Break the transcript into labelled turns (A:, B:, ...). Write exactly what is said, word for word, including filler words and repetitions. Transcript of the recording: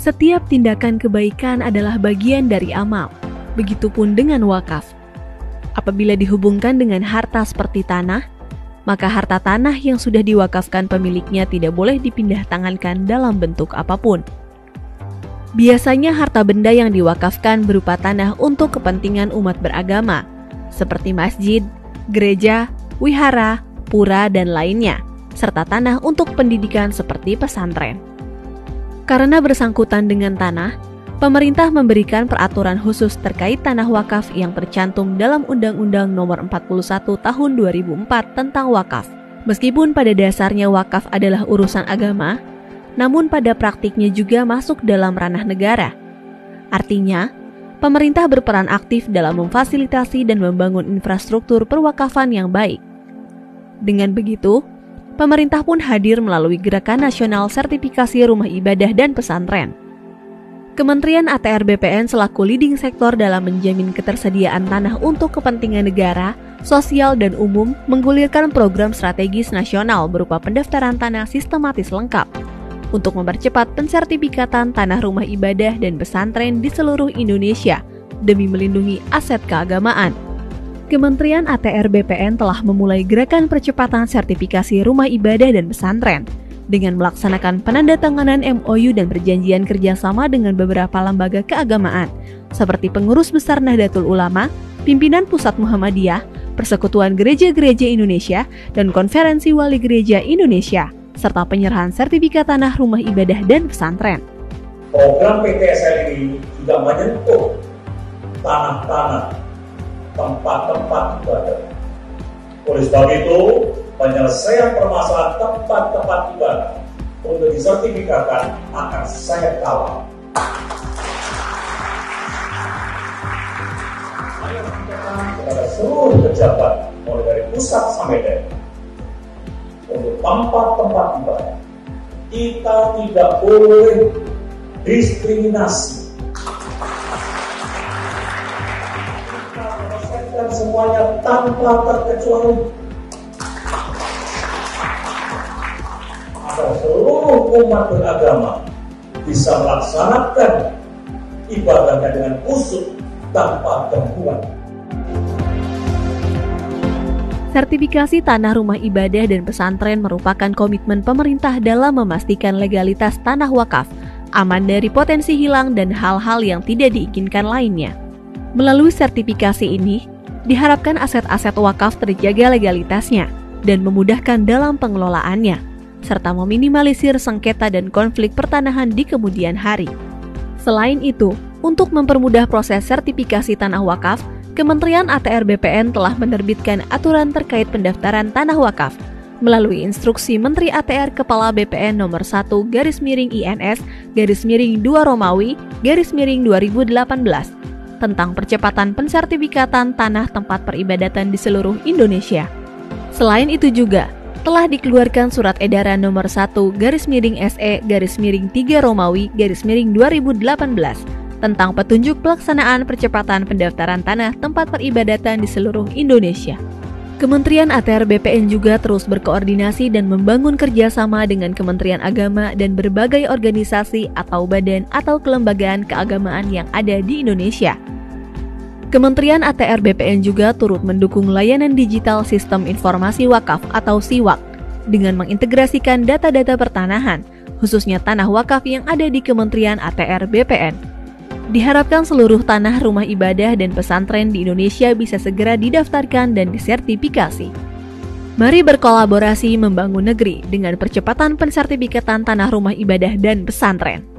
A: Setiap tindakan kebaikan adalah bagian dari amal, begitupun dengan wakaf. Apabila dihubungkan dengan harta seperti tanah, maka harta tanah yang sudah diwakafkan pemiliknya tidak boleh dipindah tangankan dalam bentuk apapun. Biasanya harta benda yang diwakafkan berupa tanah untuk kepentingan umat beragama, seperti masjid, gereja, wihara, pura, dan lainnya, serta tanah untuk pendidikan seperti pesantren. Karena bersangkutan dengan tanah, pemerintah memberikan peraturan khusus terkait tanah wakaf yang tercantum dalam Undang-Undang Nomor empat puluh satu Tahun dua ribu empat tentang wakaf. Meskipun pada dasarnya wakaf adalah urusan agama, namun pada praktiknya juga masuk dalam ranah negara. Artinya, pemerintah berperan aktif dalam memfasilitasi dan membangun infrastruktur perwakafan yang baik. Dengan begitu, pemerintah pun hadir melalui Gerakan Nasional Sertifikasi Rumah Ibadah dan Pesantren. Kementerian A T R B P N selaku leading sektor dalam menjamin ketersediaan tanah untuk kepentingan negara, sosial, dan umum menggulirkan program strategis nasional berupa pendaftaran tanah sistematis lengkap untuk mempercepat pensertifikatan tanah rumah ibadah dan pesantren di seluruh Indonesia demi melindungi aset keagamaan. Kementerian A T R B P N telah memulai gerakan percepatan sertifikasi rumah ibadah dan pesantren dengan melaksanakan penandatanganan M O U dan perjanjian kerjasama dengan beberapa lembaga keagamaan seperti Pengurus Besar Nahdlatul Ulama, Pimpinan Pusat Muhammadiyah, Persekutuan Gereja-Gereja Indonesia, dan Konferensi Wali Gereja Indonesia, serta penyerahan sertifikat tanah rumah ibadah dan pesantren.
B: Program P T S L ini juga menyentuh tanah-tanah tempat-tempat ibadah. Oleh sebab itu, penyelesaian permasalahan tempat-tempat ibadah untuk disertifikatkan akan saya kawal. Saya mengingatkan kepada seluruh pejabat, mulai dari pusat sampai daerah, untuk tempat-tempat ibadah, kita tidak boleh diskriminasi. Semuanya tanpa terkecuali agar seluruh umat beragama bisa melaksanakan ibadahnya dengan khusyuk tanpa gangguan.
A: Sertifikasi tanah rumah ibadah dan pesantren merupakan komitmen pemerintah dalam memastikan legalitas tanah wakaf, aman dari potensi hilang dan hal-hal yang tidak diinginkan lainnya. Melalui sertifikasi ini, diharapkan aset-aset wakaf terjaga legalitasnya dan memudahkan dalam pengelolaannya, serta meminimalisir sengketa dan konflik pertanahan di kemudian hari. Selain itu, untuk mempermudah proses sertifikasi tanah wakaf, Kementerian A T R B P N telah menerbitkan aturan terkait pendaftaran tanah wakaf melalui instruksi Menteri A T R Kepala B P N nomor satu garis miring I N S garis miring dua Romawi garis miring dua ribu delapan belas tentang percepatan pensertifikatan tanah tempat peribadatan di seluruh Indonesia. Selain itu juga telah dikeluarkan surat edaran nomor satu garis miring S E garis miring tiga Romawi garis miring dua ribu delapan belas tentang petunjuk pelaksanaan percepatan pendaftaran tanah tempat peribadatan di seluruh Indonesia. Kementerian A T R B P N juga terus berkoordinasi dan membangun kerjasama dengan Kementerian Agama dan berbagai organisasi atau badan atau kelembagaan keagamaan yang ada di Indonesia. Kementerian A T R B P N juga turut mendukung layanan digital Sistem Informasi Wakaf atau SIWAK dengan mengintegrasikan data-data pertanahan, khususnya tanah wakaf yang ada di Kementerian A T R B P N. Diharapkan seluruh tanah rumah ibadah dan pesantren di Indonesia bisa segera didaftarkan dan disertifikasi. Mari berkolaborasi membangun negeri dengan percepatan pensertifikatan tanah rumah ibadah dan pesantren.